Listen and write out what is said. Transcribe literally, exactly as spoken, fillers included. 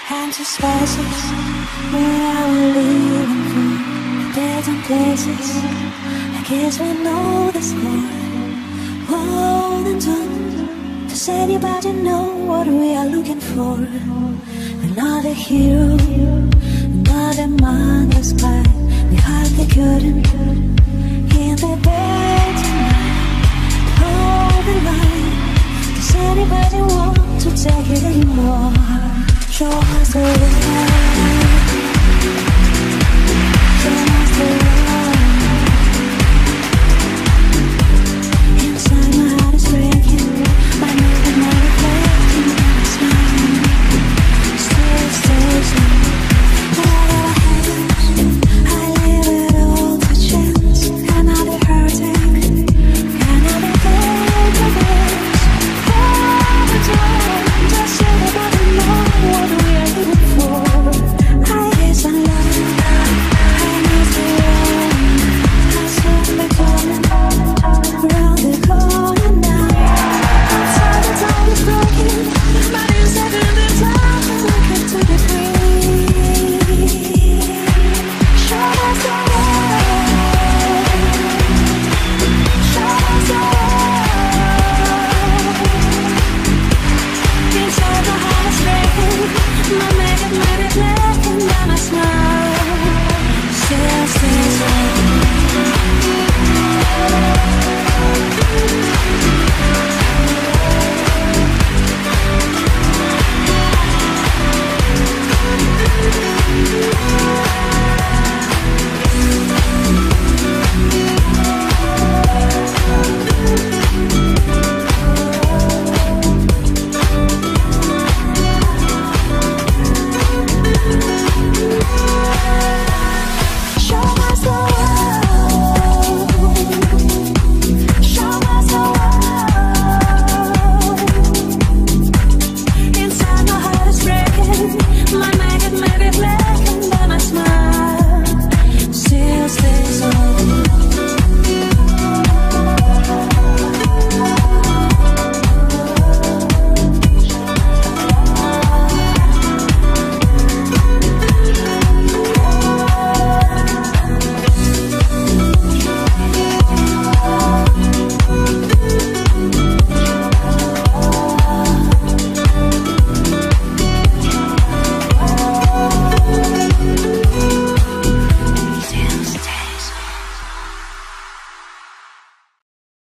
And to spaces where I will leave from different places. I guess we know the score. Hold and done. Does anybody know what we are looking for? Another hero, another man was by behind the curtain. In the bed tonight, hold the line. Does anybody want